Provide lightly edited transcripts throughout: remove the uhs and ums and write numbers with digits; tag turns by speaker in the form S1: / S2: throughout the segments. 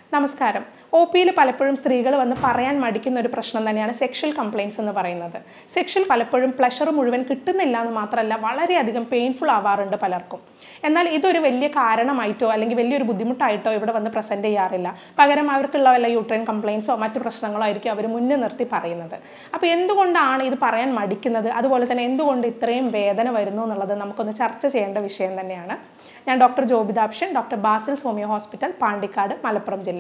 S1: നമസ്കാരം. ഒപിയിൽ പലപ്പോഴും സ്ത്രീകൾ വന്ന് പറയാൻ മടിക്കുന്ന ഒരു പ്രശ്നം തന്നെയാണ് സെക്ഷൽ കംപ്ലയിൻസ് എന്ന് പറയുന്നത്. സെക്ഷൽ പലപ്പോഴും പ്ലഷർ മുഴുവൻ കിട്ടുന്നില്ല എന്ന് മാത്രമല്ല വളരെയധികം പെയിൻഫുൾ ആവാറുണ്ട് പലർക്കും. എന്നാൽ ഇതൊരു വലിയ കാരണമായിട്ടോ അല്ലെങ്കിൽ വലിയൊരു ബുദ്ധിമുട്ടായിട്ടോ ഇവിടെ വന്ന് പ്രസൻറ്റ് ചെയ്യാറില്ല. പകരം അവർക്കുള്ള വല്ല യൂട്രൈൻ കംപ്ലയിൻസോ മറ്റു പ്രശ്നങ്ങളോ ആയിരിക്കും അവർ മുന്നിൽ നിർത്തി പറയുന്നത്. അപ്പോൾ എന്തുകൊണ്ടാണ് ഇത് പറയാൻ മടിക്കുന്നത്, അതുപോലെ തന്നെ എന്തുകൊണ്ട് ഇത്രയും വേദന വരുന്നു എന്നുള്ളത് നമുക്കൊന്ന് ചർച്ച ചെയ്യേണ്ട വിഷയം തന്നെയാണ്. ഞാൻ ഡോക്ടർ ജോബിതാപ്ഷൻ, doctor Basil's homoeo hospital, Pandikkad, Malappuram ജില്ല.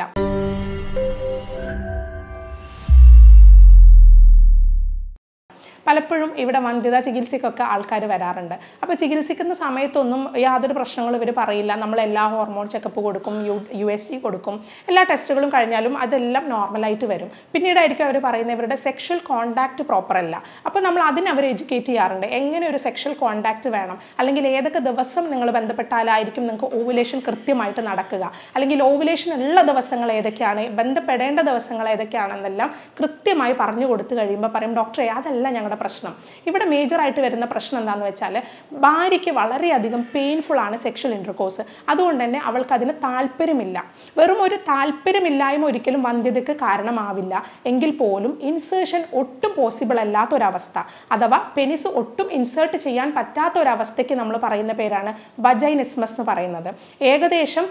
S1: പലപ്പോഴും ഇവിടെ വന്ധ്യതാ ചികിത്സയ്ക്കൊക്കെ ആൾക്കാർ വരാറുണ്ട്. അപ്പോൾ ചികിത്സിക്കുന്ന സമയത്തൊന്നും യാതൊരു പ്രശ്നങ്ങളും ഇവർ പറയില്ല. നമ്മൾ എല്ലാ ഹോർമോൺ ചെക്കപ്പ് കൊടുക്കും, USG കൊടുക്കും, എല്ലാ ടെസ്റ്റുകളും കഴിഞ്ഞാലും അതെല്ലാം നോർമലായിട്ട് വരും. പിന്നീടായിരിക്കും അവർ പറയുന്നത് ഇവരുടെ സെക്ഷൽ കോണ്ടാക്റ്റ് പ്രോപ്പർ അല്ല. അപ്പോൾ നമ്മൾ അവർ എഡ്യൂക്കേറ്റ് ചെയ്യാറുണ്ട്. എങ്ങനെ ഒരു സെക്ഷൽ കോണ്ടാക്റ്റ് വേണം, അല്ലെങ്കിൽ ഏതൊക്കെ ദിവസം നിങ്ങൾ ബന്ധപ്പെട്ടാലായിരിക്കും നിങ്ങൾക്ക് ഓവുലേഷൻ കൃത്യമായിട്ട് നടക്കുക, അല്ലെങ്കിൽ ഓവുലേഷൻ ഉള്ള ദിവസങ്ങൾ ഏതൊക്കെയാണ്, ബന്ധപ്പെടേണ്ട ദിവസങ്ങൾ ഏതൊക്കെയാണെന്നെല്ലാം കൃത്യമായി പറഞ്ഞു കൊടുത്തു കഴിയുമ്പോൾ പറയും, ഡോക്ടറെ അതല്ല ഞങ്ങളുടെ പ്രശ്നം. ഇവിടെ മേജറായിട്ട് വരുന്ന പ്രശ്നം എന്താണെന്ന് വെച്ചാൽ ഭാര്യയ്ക്ക് വളരെയധികം പെയിൻഫുൾ ആണ് സെക്ഷൽ ഇൻ്റർകോഴ്സ്. അതുകൊണ്ട് തന്നെ അവൾക്ക് അതിന് താല്പര്യമില്ല. വെറും ഒരു താല്പര്യമില്ലായ്മ ഒരിക്കലും വന്ധ്യതയ്ക്ക് കാരണമാവില്ല. എങ്കിൽ പോലും ഇൻസേർഷൻ ഒട്ടും പോസിബിൾ അല്ലാത്തൊരവസ്ഥ, അഥവാ പെനിസ് ഒട്ടും ഇൻസേർട്ട് ചെയ്യാൻ പറ്റാത്തൊരവസ്ഥയ്ക്ക് നമ്മൾ പറയുന്ന പേരാണ് വജൈനിസ്മസ് എന്ന് പറയുന്നത്. ഏകദേശം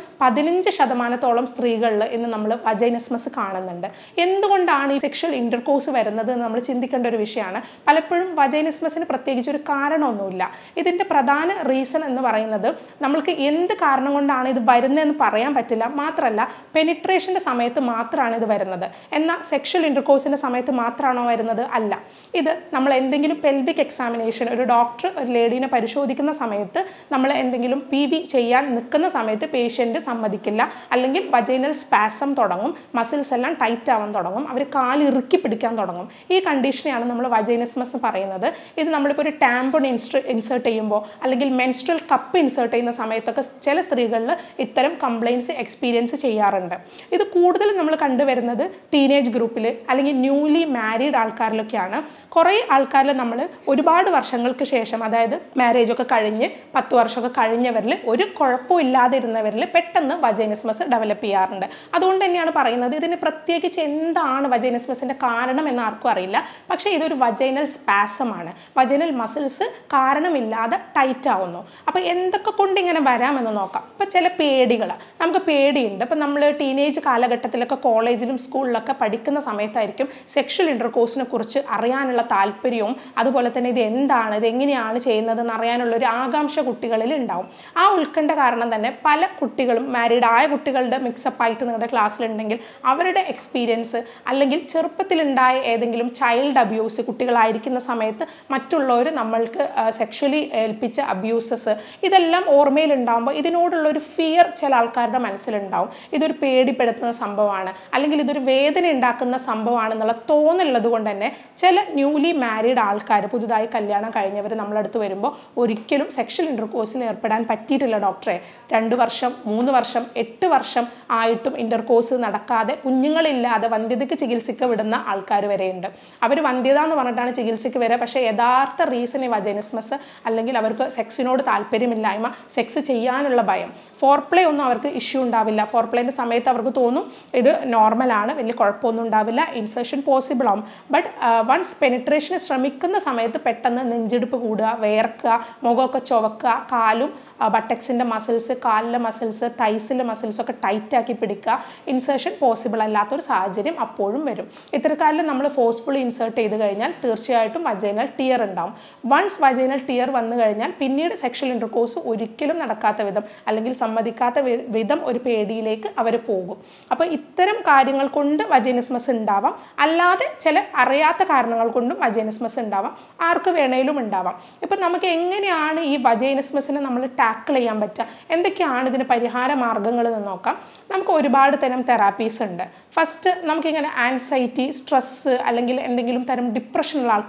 S1: 15% സ്ത്രീകളിൽ ഇന്ന് നമ്മൾ വജൈനിസ്മസ് കാണുന്നുണ്ട്. എന്തുകൊണ്ടാണ് ഈ സെക്ഷൽ ഇൻ്റർകോഴ്സ് വരുന്നത് എന്ന് നമ്മൾ ചിന്തിക്കേണ്ട ഒരു വിഷയമാണ്. പലപ്പോഴും വജൈനിസ്മസിന് പ്രത്യേകിച്ച് ഒരു കാരണമൊന്നുമില്ല. ഇതിൻ്റെ പ്രധാന റീസൺ എന്ന് പറയുന്നത് നമ്മൾക്ക് എന്ത് കാരണം കൊണ്ടാണ് ഇത് വരുന്നതെന്ന് പറയാൻ പറ്റില്ല. മാത്രമല്ല പെനിട്രേഷൻ്റെ സമയത്ത് മാത്രമാണ് ഇത് വരുന്നത്. എന്നാൽ സെക്ഷൽ ഇൻ്റർകോഴ്സിൻ്റെ സമയത്ത് മാത്രമാണോ വരുന്നത്? അല്ല. ഇത് നമ്മൾ എന്തെങ്കിലും പെൽവിക് എക്സാമിനേഷൻ, ഒരു ഡോക്ടർ ഒരു ലേഡീനെ പരിശോധിക്കുന്ന സമയത്ത് നമ്മൾ എന്തെങ്കിലും PV ചെയ്യാൻ നിൽക്കുന്ന സമയത്ത് പേഷ്യൻ്റ് സമ്മതിക്കില്ല, അല്ലെങ്കിൽ വജൈനൽ സ്പാസം തുടങ്ങും, മസിൽസ് എല്ലാം ടൈറ്റ് ആവാൻ തുടങ്ങും, അവർ കാലിറുക്കി പിടിക്കാൻ തുടങ്ങും. ഈ കണ്ടീഷനെയാണ് നമ്മൾ വജൈനിസ്മസ് എന്ന് പറയുന്നത്. ഇത് നമ്മളിപ്പോൾ ഒരു ടാമ്പൺ ഇൻസേർട്ട് ചെയ്യുമ്പോൾ അല്ലെങ്കിൽ മെൻസ്ട്രൽ കപ്പ് ഇൻസേർട്ട് ചെയ്യുന്ന സമയത്തൊക്കെ ചില സ്ത്രീകളിൽ ഇത്തരം കംപ്ലയിൻസ് എക്സ്പീരിയൻസ് ചെയ്യാറുണ്ട്. ഇത് കൂടുതൽ നമ്മൾ കണ്ടുവരുന്നത് ടീനേജ് ഗ്രൂപ്പിൽ അല്ലെങ്കിൽ ന്യൂലി മാരീഡ് ആൾക്കാരിലൊക്കെയാണ്. കുറേ ആൾക്കാരിൽ നമ്മൾ ഒരുപാട് വർഷങ്ങൾക്ക് ശേഷം, അതായത് മാരേജ് ഒക്കെ കഴിഞ്ഞ് 10 വർഷമൊക്കെ കഴിഞ്ഞവരിൽ ഒരു കുഴപ്പവും ഇല്ലാതിരുന്നവരിൽ പെട്ടെന്ന് വജൈനിസ്മസ് ഡെവലപ്പ് ചെയ്യാറുണ്ട്. അതുകൊണ്ട് തന്നെയാണ് പറയുന്നത് ഇതിന് പ്രത്യേകിച്ച് എന്താണ് വജൈനിസ്മസിൻ്റെ കാരണം എന്ന് ആർക്കും അറിയില്ല. പക്ഷേ ഇതൊരു വജൈനൽ സ്പാസമാണ്. വജൈനൽ മസിൽസ് കാരണമില്ലാതെ ടൈറ്റ് ആവുന്നു. അപ്പോൾ എന്തൊക്കെ കൊണ്ട് ഇങ്ങനെ വരാമെന്ന് നോക്കാം. ഇപ്പോൾ ചില പേടികൾ, നമുക്ക് പേടിയുണ്ട്. ഇപ്പം നമ്മൾ ടീനേജ് കാലഘട്ടത്തിലൊക്കെ കോളേജിലും സ്കൂളിലൊക്കെ പഠിക്കുന്ന സമയത്തായിരിക്കും സെക്ഷൽ ഇൻ്റർകോഴ്സിനെ കുറിച്ച് അറിയാനുള്ള താല്പര്യവും അതുപോലെ തന്നെ ഇത് എന്താണ്, ഇത് എങ്ങനെയാണ് ചെയ്യുന്നതെന്ന് അറിയാനുള്ള ഒരു ആകാംക്ഷ കുട്ടികളിൽ ഉണ്ടാവും. ആ ഉത്കണ്ഠ കാരണം തന്നെ പല കുട്ടികളും, മാരീഡ് ആയ കുട്ടികളുടെ മിക്സപ്പ് ആയിട്ട് നിങ്ങളുടെ ക്ലാസ്സിലുണ്ടെങ്കിൽ അവരുടെ എക്സ്പീരിയൻസ്, അല്ലെങ്കിൽ ചെറുപ്പത്തിലുണ്ടായ ഏതെങ്കിലും ചൈൽഡ് അബ്യൂസ്, കുട്ടികളായിരിക്കുന്ന സമയത്ത് മറ്റുള്ളവർ നമ്മൾക്ക് സെക്ഷലി ഏൽപ്പിച്ച അബ്യൂസസ്, ഇതെല്ലാം ഓർമ്മയിലുണ്ടാകുമ്പോൾ ഇതിനോടുള്ളൊരു ഫിയർ ചില ആൾക്കാരുടെ മനസ്സിലുണ്ടാവും. ഇതൊരു പേടിപ്പെടുത്തുന്ന സംഭവമാണ്, അല്ലെങ്കിൽ ഇതൊരു വേദന ഉണ്ടാക്കുന്ന സംഭവമാണെന്നുള്ള തോന്നലുള്ളത് കൊണ്ട് തന്നെ ചില ന്യൂലി മാരീഡ് ആൾക്കാർ, പുതുതായി കല്യാണം കഴിഞ്ഞവർ നമ്മളടുത്ത് വരുമ്പോൾ ഒരിക്കലും സെക്ഷൽ ഇൻ്റർകോഴ്സിൽ ഏർപ്പെടാൻ പറ്റിയിട്ടില്ല ഡോക്ടറെ, 2 വർഷം 3 വർഷം 8 വർഷം ആയിട്ടും ഇൻ്റർകോഴ്സ് നടക്കാതെ കുഞ്ഞുങ്ങളില്ലാതെ വന്ധ്യതയ്ക്ക് ചികിത്സയ്ക്ക് വിടുന്ന ആൾക്കാർ വരെയുണ്ട്. അവർ വന്ധ്യത എന്ന് പറഞ്ഞിട്ടാണ് ചികിത്സയ്ക്ക് വരിക. പക്ഷേ യഥാർത്ഥ റീസൺ ഈ വജൈനിസ്മസ്, അല്ലെങ്കിൽ അവർക്ക് സെക്സിനോട് താല്പര്യമില്ലായ്മ, സെക്സ് ചെയ്യാനുള്ള ഭയം. ഫോർപ്ലേ ഒന്നും അവർക്ക് ഇഷ്യൂ ഉണ്ടാവില്ല. ഫോർപ്ലേൻ്റെ സമയത്ത് അവർക്ക് തോന്നും ഇത് നോർമലാണ്, വലിയ കുഴപ്പമൊന്നും ഉണ്ടാവില്ല, ഇൻസേർഷൻ പോസിബിൾ ആവും. ബട്ട് വൺസ് പെനിട്രേഷന് ശ്രമിക്കുന്ന സമയത്ത് പെട്ടെന്ന് നെഞ്ചിടിപ്പ് കൂടുക, വേർക്കുക, മുഖമൊക്കെ ചുവക്കുക, കാലും ബട്ടക്സിൻ്റെ മസിൽസ്, കാലിലെ മസിൽസ്, തൈസിലെ മസിൽസ് ഒക്കെ ടൈറ്റാക്കി പിടിക്കുക, ഇൻസേർഷൻ പോസിബിൾ അല്ലാത്തൊരു സാഹചര്യം അപ്പോഴും വരും. ഇത്തരക്കാരിൽ നമ്മൾ ഫോഴ്സ്ഫുള്ളി ഇൻസേർട്ട് ചെയ്ത് കഴിഞ്ഞാൽ തീർച്ചയായിട്ടും വജൈനൽ ടിയർ ഉണ്ടാവും. വൺസ് വജൈനൽ ടിയർ വന്നു കഴിഞ്ഞാൽ പിന്നീട് സെക്ഷൽ ഇൻ്റർകോഴ്സ് ഒരിക്കലും നടക്കാത്ത വിധം, അല്ലെങ്കിൽ സമ്മതിക്കാത്ത വിധം ഒരു പേടിയിലേക്ക് അവർ പോകും. അപ്പോൾ ഇത്തരം കാര്യങ്ങൾ കൊണ്ട് വജൈനിസ്മസ് ഉണ്ടാവാം, അല്ലാതെ ചില അറിയാത്ത കാരണങ്ങൾ കൊണ്ടും വജൈനിസ്മസ് ഉണ്ടാവാം, ആർക്ക് വേണേലും ഉണ്ടാവാം. ഇപ്പം നമുക്ക് എങ്ങനെയാണ് ഈ വജൈനിസ്മസിനെ നമ്മൾ ടാക്കിൾ ചെയ്യാൻ പറ്റുക, എന്തൊക്കെയാണ് ഇതിന് പരിഹാര മാർഗ്ഗങ്ങൾ എന്ന് നോക്കാം. നമുക്ക് ഒരുപാട് തരം തെറാപ്പീസ് ഉണ്ട്. ഫസ്റ്റ് നമുക്കിങ്ങനെ ആൻസൈറ്റി, സ്ട്രെസ്സ് അല്ലെങ്കിൽ എന്തെങ്കിലും തരം ഡിപ്രഷനുള്ള ആൾക്കാർ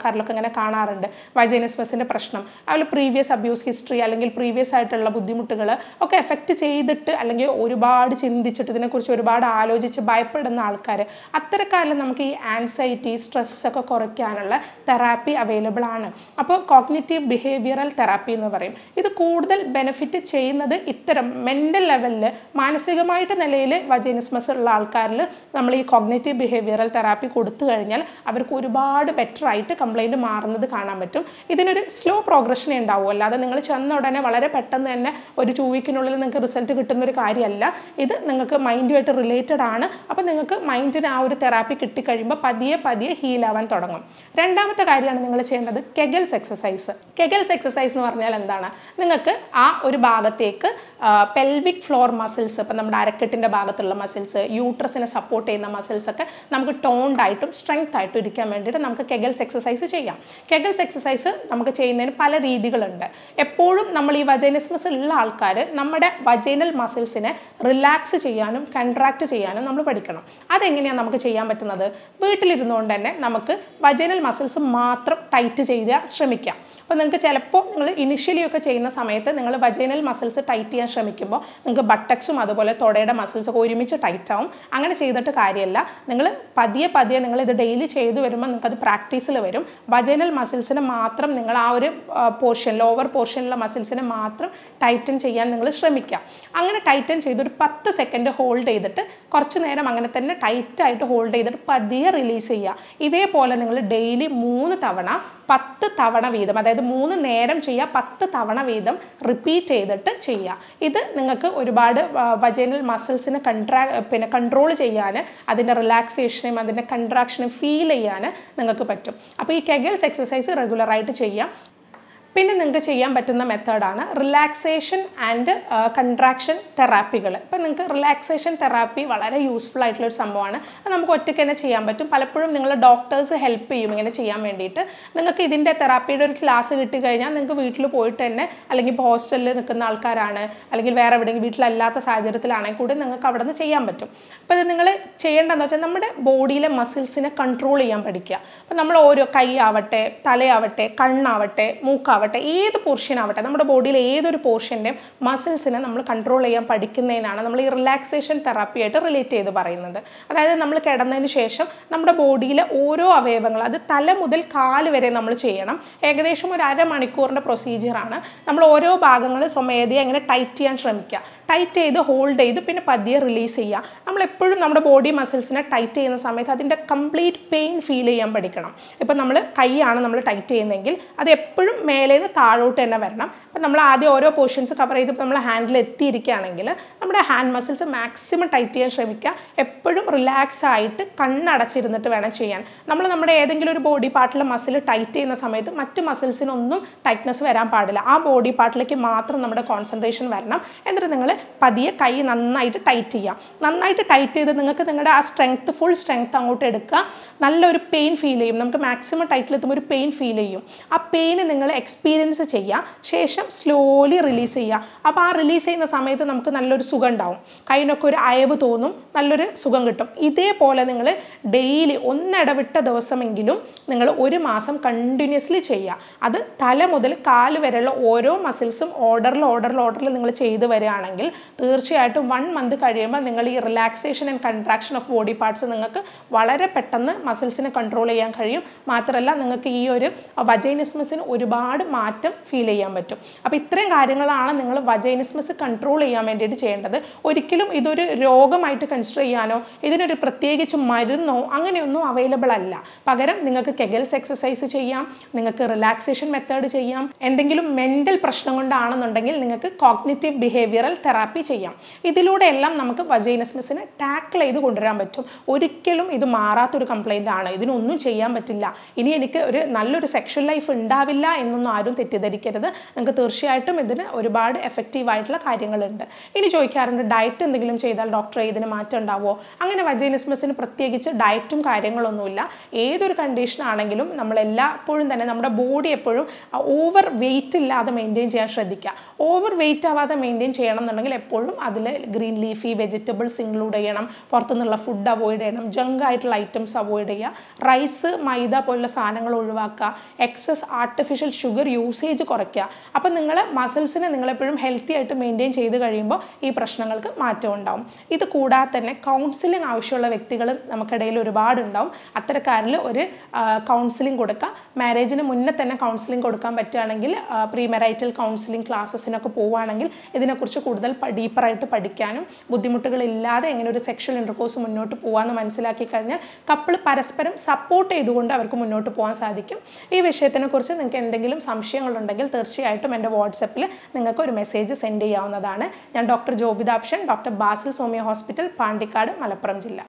S1: ആൾക്കാരിലൊക്കെ ഇങ്ങനെ കാണാറുണ്ട് വജൈനിസ്മസിൻ്റെ പ്രശ്നം. അതുപോലെ പ്രീവിയസ് അബ്യൂസ് ഹിസ്റ്ററി അല്ലെങ്കിൽ പ്രീവിയസ് ആയിട്ടുള്ള ബുദ്ധിമുട്ടുകൾ ഒക്കെ എഫക്റ്റ് ചെയ്തിട്ട് അല്ലെങ്കിൽ ഒരുപാട് ചിന്തിച്ചിട്ട് ഇതിനെക്കുറിച്ച് ഒരുപാട് ആലോചിച്ച് ഭയപ്പെടുന്ന ആൾക്കാർ, അത്തരക്കാരിൽ നമുക്ക് ഈ ആൻസൈറ്റി സ്ട്രെസ്സൊക്കെ കുറയ്ക്കാനുള്ള തെറാപ്പി അവൈലബിൾ ആണ്. അപ്പോൾ കോഗ്നിറ്റീവ് ബിഹേവിയറൽ തെറാപ്പി എന്ന് പറയും. ഇത് കൂടുതൽ ബെനിഫിറ്റ് ചെയ്യുന്നത് ഇത്തരം മെൻ്റൽ ലെവലിൽ മാനസികമായിട്ട് നിലയിൽ വജൈനിസ്മസ് ഉള്ള ആൾക്കാരിൽ നമ്മൾ ഈ കോഗ്നിറ്റീവ് ബിഹേവിയറൽ തെറാപ്പി കൊടുത്തു കഴിഞ്ഞാൽ അവർക്ക് ഒരുപാട് ബെറ്റർ ആയിട്ട് കംപ്ലൈൻറ്റ് മാറുന്നത് കാണാൻ പറ്റും. ഇതിനൊരു സ്ലോ പ്രോഗ്രഷനേ ഉണ്ടാവും, അല്ലാതെ നിങ്ങൾ ചെന്ന ഉടനെ വളരെ പെട്ടെന്ന് തന്നെ ഒരു 2 വീക്കിനുള്ളിൽ നിങ്ങൾക്ക് റിസൾട്ട് കിട്ടുന്ന ഒരു കാര്യമല്ല. ഇത് നിങ്ങൾക്ക് മൈൻഡുമായിട്ട് റിലേറ്റഡ് ആണ്. അപ്പോൾ നിങ്ങൾക്ക് മൈൻഡിന് ആ ഒരു തെറാപ്പി കിട്ടിക്കഴിയുമ്പോൾ പതിയെ പതിയെ ഹീലാവാൻ തുടങ്ങും. രണ്ടാമത്തെ കാര്യമാണ് നിങ്ങൾ ചെയ്യേണ്ടത് കെഗൽസ് എക്സസൈസ്. കെഗൽസ് എക്സസൈസ് എന്ന് പറഞ്ഞാൽ എന്താണ്? നിങ്ങൾക്ക് ആ ഒരു ഭാഗത്തേക്ക് പെൽവിക് ഫ്ലോർ മസിൽസ്, ഇപ്പം നമ്മുടെ അരക്കെട്ടിൻ്റെ ഭാഗത്തുള്ള മസിൽസ്, യൂട്രസിനെ സപ്പോർട്ട് ചെയ്യുന്ന മസിൽസ് ഒക്കെ നമുക്ക് ടോൺഡ് ആയിട്ടും സ്ട്രെങ്ത് ആയിട്ടും ഇരിക്കാൻ വേണ്ടിയിട്ട് നമുക്ക് കെഗൽസ് എക്സസൈസ് ചെയ്യാം. കെഗൽസ് എക്സസൈസ് നമുക്ക് ചെയ്യുന്നതിന് പല രീതികളുണ്ട്. എപ്പോഴും നമ്മൾ ഈ വജൈനിസ്മസ് ഉള്ള ആൾക്കാർ നമ്മുടെ വജൈനൽ മസിൽസിനെ റിലാക്സ് ചെയ്യാനും കൺട്രാക്ട് ചെയ്യാനും നമ്മൾ പഠിക്കണം. അതെങ്ങനെയാണ് നമുക്ക് ചെയ്യാൻ പറ്റുന്നത്? വീട്ടിലിരുന്നുകൊണ്ട് തന്നെ നമുക്ക് വജൈനൽ മസിൽസ് മാത്രം ടൈറ്റ് ചെയ്യാൻ ശ്രമിക്കാം. അപ്പോൾ നിങ്ങൾക്ക് ചിലപ്പോൾ നിങ്ങൾ ഇനിഷ്യലി ഒക്കെ ചെയ്യുന്ന സമയത്ത് നിങ്ങൾ വജൈനൽ മസിൽസ് ടൈറ്റ് ചെയ്യാൻ ശ്രമിക്കുമ്പോൾ നിങ്ങൾക്ക് ബട്ടക്സും അതുപോലെ തൊടയുടെ മസിൽസൊക്കെ ഒരുമിച്ച് ടൈറ്റ് ആവും. അങ്ങനെ ചെയ്തിട്ട് കാര്യമല്ല. നിങ്ങൾ പതിയെ പതിയെ നിങ്ങൾ ഇത് ഡെയിലി ചെയ്തു വരുമ്പോൾ നിങ്ങൾക്കത് പ്രാക്ടീസിൽ വരും. വജൈനൽ മസിൽസിനെ മാത്രം നിങ്ങൾ ആ ഒരു പോർഷൻ, ലോവർ പോർഷനിലുള്ള മസിൽസിനെ മാത്രം ടൈറ്റൻ ചെയ്യാൻ നിങ്ങൾ ശ്രമിക്കുക. അങ്ങനെ ടൈറ്റൻ ചെയ്ത് ഒരു 10 സെക്കൻഡ് ഹോൾഡ് ചെയ്തിട്ട് കുറച്ച് നേരം അങ്ങനെ തന്നെ ടൈറ്റായിട്ട് ഹോൾഡ് ചെയ്തിട്ട് പതിയെ റിലീസ് ചെയ്യുക. ഇതേപോലെ നിങ്ങൾ ഡെയിലി 3 തവണ 10 തവണ വീതം, അതായത് 3 നേരം ചെയ്യുക, 10 തവണ വീതം റിപ്പീറ്റ് ചെയ്തിട്ട് ചെയ്യുക. ഇത് നിങ്ങൾക്ക് ഒരുപാട് വജൈനൽ മസിൽസിനെ കൺട്രോൾ ചെയ്യാൻ, അതിൻ്റെ റിലാക്സേഷനും അതിൻ്റെ കൺട്രാക്ഷനും ഫീൽ ചെയ്യാൻ നിങ്ങൾക്ക് പറ്റും. അപ്പോൾ ഈ കെഗൽസ് എക്സസൈസ് റെഗുലറായിട്ട് ചെയ്യാം. പിന്നെ നിങ്ങൾക്ക് ചെയ്യാൻ പറ്റുന്ന മെത്തേഡാണ് റിലാക്സേഷൻ ആൻഡ് കൺട്രാക്ഷൻ തെറാപ്പികൾ. ഇപ്പം നിങ്ങൾക്ക് റിലാക്സേഷൻ തെറാപ്പി വളരെ യൂസ്ഫുൾ ആയിട്ടുള്ളൊരു സംഭവമാണ്. അത് നമുക്ക് ഒറ്റയ്ക്ക് തന്നെ ചെയ്യാൻ പറ്റും. പലപ്പോഴും നിങ്ങൾ ഡോക്ടേഴ്സ് ഹെൽപ്പ് ചെയ്യും ഇങ്ങനെ ചെയ്യാൻ വേണ്ടിയിട്ട്. നിങ്ങൾക്ക് ഇതിൻ്റെ തെറാപ്പിയുടെ ഒരു ക്ലാസ് കിട്ടിക്കഴിഞ്ഞാൽ നിങ്ങൾക്ക് വീട്ടിൽ പോയിട്ട് തന്നെ, അല്ലെങ്കിൽ ഇപ്പോൾ ഹോസ്റ്റലിൽ നിൽക്കുന്ന ആൾക്കാരാണ്, അല്ലെങ്കിൽ വേറെ എവിടെയെങ്കിലും വീട്ടിലല്ലാത്ത സാഹചര്യത്തിലാണെങ്കിൽ കൂടി നിങ്ങൾക്ക് അവിടെ നിന്ന് ചെയ്യാൻ പറ്റും. അപ്പോൾ ഇത് നിങ്ങൾ ചെയ്യേണ്ടതെന്ന് വെച്ചാൽ നമ്മുടെ ബോഡിയിലെ മസിൽസിനെ കൺട്രോൾ ചെയ്യാൻ പഠിക്കുക. അപ്പോൾ നമ്മൾ ഓരോ കൈ ആവട്ടെ, തലയാവട്ടെ, കണ്ണാവട്ടെ, മൂക്കാവട്ടെ, ഏത് പോർഷൻ ആവട്ടെ, നമ്മുടെ ബോഡിയിലെ ഏതൊരു പോർഷൻ്റെയും മസിൽസിനെ നമ്മൾ കൺട്രോൾ ചെയ്യാൻ പഠിക്കുന്നതിനാണ് നമ്മൾ ഈ റിലാക്സേഷൻ തെറാപ്പിയായിട്ട് റിലേറ്റ് ചെയ്ത് പറയുന്നത്. അതായത് നമ്മൾ കിടന്നതിന് ശേഷം നമ്മുടെ ബോഡിയിലെ ഓരോ അവയവങ്ങൾ, അത് തല മുതൽ കാല് വരെ നമ്മൾ ചെയ്യണം. ഏകദേശം ഒരു 1/2 മണിക്കൂറിൻ്റെ പ്രൊസീജിയറാണ്. നമ്മൾ ഓരോ ഭാഗങ്ങൾ സ്വമേധയാ ഇങ്ങനെ ടൈറ്റ് ചെയ്യാൻ ശ്രമിക്കുക. ടൈറ്റ് ചെയ്ത് ഹോൾഡ് ചെയ്ത് പിന്നെ പതിയെ റിലീസ് ചെയ്യുക. നമ്മളെപ്പോഴും നമ്മുടെ ബോഡി മസിൽസിനെ ടൈറ്റ് ചെയ്യുന്ന സമയത്ത് അതിൻ്റെ കംപ്ലീറ്റ് പെയിൻ ഫീൽ ചെയ്യാൻ പഠിക്കണം. ഇപ്പം നമ്മൾ കൈയാണ് നമ്മൾ ടൈറ്റ് ചെയ്യുന്നതെങ്കിൽ അത് എപ്പോഴും മേലേന്ന് താഴോട്ട് തന്നെ വരണം. അപ്പം നമ്മൾ ആദ്യം ഓരോ പോർഷൻസ് കവർ ചെയ്ത് നമ്മൾ ഹാൻഡിൽ എത്തിയിരിക്കുകയാണെങ്കിൽ നമ്മുടെ ഹാൻഡ് മസിൽസ് മാക്സിമം ടൈറ്റ് ചെയ്യാൻ ശ്രമിക്കുക. എപ്പോഴും റിലാക്സ് ആയിട്ട് കണ്ണടച്ചിരുന്നിട്ട് വേണം ചെയ്യാൻ. നമ്മൾ നമ്മുടെ ഏതെങ്കിലും ഒരു ബോഡി പാർട്ടിലെ മസിൽ ടൈറ്റ് ചെയ്യുന്ന സമയത്ത് മറ്റ് മസിൽസിനൊന്നും ടൈറ്റ്നസ് വരാൻ പാടില്ല. ആ ബോഡി പാർട്ടിലേക്ക് മാത്രം നമ്മുടെ കോൺസെൻട്രേഷൻ വരണം. എന്നിട്ട് നിങ്ങൾ പതിയെ കൈ നന്നായിട്ട് ടൈറ്റ് ചെയ്യാം. നന്നായിട്ട് ടൈറ്റ് ചെയ്ത് നിങ്ങൾക്ക് നിങ്ങളുടെ ആ സ്ട്രെങ്ത്ത്, ഫുൾ സ്ട്രെങ്ത്ത് അങ്ങോട്ട് എടുക്കുക. നല്ലൊരു പെയിൻ ഫീൽ ചെയ്യും. നമുക്ക് മാക്സിമം ടൈറ്റിലെത്തുമ്പോൾ ഒരു പെയിൻ ഫീൽ ചെയ്യും. ആ പെയിന് നിങ്ങൾ എക്സ്പീരിയൻസ് ചെയ്യുക. ശേഷം സ്ലോലി റിലീസ് ചെയ്യുക. അപ്പോൾ ആ റിലീസ് ചെയ്യുന്ന സമയത്ത് നമുക്ക് നല്ലൊരു സുഖം ഉണ്ടാവും. കൈനൊക്കെ ഒരു അയവ് തോന്നും, നല്ലൊരു സുഖം കിട്ടും. ഇതേപോലെ നിങ്ങൾ ഡെയിലി ഒന്നിടവിട്ട ദിവസമെങ്കിലും നിങ്ങൾ 1 മാസം കണ്ടിന്യൂസ്ലി ചെയ്യുക. അത് തല മുതൽ കാല് വരെയുള്ള ഓരോ മസിൽസും ഓർഡറിൽ നിങ്ങൾ ചെയ്ത് വരികയാണെങ്കിൽ തീർച്ചയായിട്ടും 1 മന്ത് കഴിയുമ്പോൾ നിങ്ങൾ ഈ relaxation and contraction of body parts നിങ്ങൾക്ക് വളരെ പെട്ടെന്ന് മസിൽസിനെ കൺട്രോൾ ചെയ്യാൻ കഴിയും. മാത്രമല്ല നിങ്ങൾക്ക് ഈ ഒരു വജൈനിസ്മസിന് ഒരുപാട് മാറ്റം ഫീൽ ചെയ്യാൻ പറ്റും. അപ്പോൾ ഇത്രയും കാര്യങ്ങളാണ് നിങ്ങൾ വജൈനിസ്മസ് കൺട്രോൾ ചെയ്യാൻ വേണ്ടിയിട്ട് ചെയ്യേണ്ടത്. ഒരിക്കലും ഇതൊരു രോഗമായിട്ട് കൺസിഡർ ചെയ്യാനോ ഇതിനൊരു പ്രത്യേകിച്ച് മരുന്നോ അങ്ങനെയൊന്നും അവൈലബിൾ അല്ല. പകരം നിങ്ങൾക്ക് കെഗൽസ് എക്സസൈസ് ചെയ്യാം, നിങ്ങൾക്ക് റിലാക്സേഷൻ മെത്തേഡ് ചെയ്യാം. എന്തെങ്കിലും മെൻ്റൽ പ്രശ്നം കൊണ്ടാണെന്നുണ്ടെങ്കിൽ നിങ്ങൾക്ക് കോഗ്നിറ്റീവ് ബിഹേവിയറൽ തെറാപ്പി ചെയ്യാം. ഇതിലൂടെ എല്ലാം നമുക്ക് വജൈനിസ്മസിനെ ടാക്കിൾ ചെയ്ത് കൊണ്ടുവരാൻ പറ്റും. ഒരിക്കലും ഇത് മാറാത്തൊരു കംപ്ലൈൻ്റ് ആണ്, ഇതിനൊന്നും ചെയ്യാൻ പറ്റില്ല, ഇനി എനിക്ക് ഒരു നല്ലൊരു സെക്ഷൽ ലൈഫ് ഉണ്ടാവില്ല എന്നൊന്നും ആരും തെറ്റിദ്ധരിക്കരുത്. നിങ്ങൾക്ക് തീർച്ചയായിട്ടും ഇതിന് ഒരുപാട് എഫക്റ്റീവായിട്ടുള്ള കാര്യങ്ങളുണ്ട്. ഇനി ചോദിക്കാറുണ്ട്, ഡയറ്റ് എന്തെങ്കിലും ചെയ്താൽ ഡോക്ടറെ ഇതിന് മാറ്റം ഉണ്ടാവുമോ? അങ്ങനെ വജൈനിസ്മസിന് പ്രത്യേകിച്ച് ഡയറ്റും കാര്യങ്ങളൊന്നുമില്ല. ഏതൊരു കണ്ടീഷൻ ആണെങ്കിലും നമ്മളെല്ലാപ്പോഴും തന്നെ നമ്മുടെ ബോഡി എപ്പോഴും ഓവർ വെയിറ്റ് ഇല്ലാതെ മെയിൻറ്റെയിൻ ചെയ്യാൻ ശ്രദ്ധിക്കുക. ഓവർ വെയിറ്റ് ആവാതെ മെയിൻറ്റെയിൻ ചെയ്യണം എന്നുണ്ടെങ്കിൽ എപ്പോഴും അതിൽ ഗ്രീൻ ലീഫി വെജിറ്റബിൾസ് ഇൻക്ലൂഡ് ചെയ്യണം, പുറത്തുനിന്നുള്ള ഫുഡ് അവോയ്ഡ് ചെയ്യണം, ജങ്ക് ആയിട്ടുള്ള ഐറ്റംസ് അവോയ്ഡ് ചെയ്യുക, റൈസ് മൈദ പോലുള്ള സാധനങ്ങൾ ഒഴിവാക്കുക, എക്സസ് ആർട്ടിഫിഷ്യൽ ഷുഗർ യൂസേജ് കുറയ്ക്കുക. അപ്പം നിങ്ങൾ മസിൽസിനെ നിങ്ങളെപ്പോഴും ഹെൽത്തി ആയിട്ട് മെയിൻറ്റെയിൻ ചെയ്ത് കഴിയുമ്പോൾ ഈ പ്രശ്നങ്ങൾക്ക് മാറ്റം ഉണ്ടാവും. ഇത് കൂടാതെ തന്നെ കൗൺസിലിംഗ് ആവശ്യമുള്ള വ്യക്തികൾ നമുക്കിടയിൽ ഒരുപാടുണ്ടാവും. അത്തരക്കാരിൽ ഒരു കൗൺസിലിംഗ് കൊടുക്കുക. മാരേജിന് മുന്നേ തന്നെ കൗൺസിലിംഗ് കൊടുക്കാൻ പറ്റുകയാണെങ്കിൽ പ്രീ മെറൈറ്റൽ കൗൺസിലിംഗ് ക്ലാസ്സസിനൊക്കെ പോവുകയാണെങ്കിൽ ഇതിനെക്കുറിച്ച് കൂടുതൽ ഡീപ്പറായിട്ട് പഠിക്കാനും ബുദ്ധിമുട്ടുകളില്ലാതെ എങ്ങനെ ഒരു സെക്ഷൽ ഇൻ്റർകോഴ്സ് മുന്നോട്ട് പോകാമെന്ന് മനസ്സിലാക്കി കഴിഞ്ഞാൽ കപ്പിൾ പരസ്പരം സപ്പോർട്ട് ചെയ്തുകൊണ്ട് അവർക്ക് മുന്നോട്ട് പോകാൻ സാധിക്കും. ഈ വിഷയത്തിനെക്കുറിച്ച് നിങ്ങൾക്ക് എന്തെങ്കിലും സംശയങ്ങളുണ്ടെങ്കിൽ തീർച്ചയായിട്ടും എൻ്റെ വാട്സപ്പിൽ നിങ്ങൾക്ക് ഒരു മെസ്സേജ് സെൻഡ് ചെയ്യാവുന്നതാണ്. ഞാൻ ഡോക്ടർ ജോബിതാപ്ഷൻ, ഡോക്ടർ ബാസിൽ സോമിയ ഹോസ്പിറ്റൽ, പാണ്ടിക്കാട്, മലപ്പുറം ജില്ല.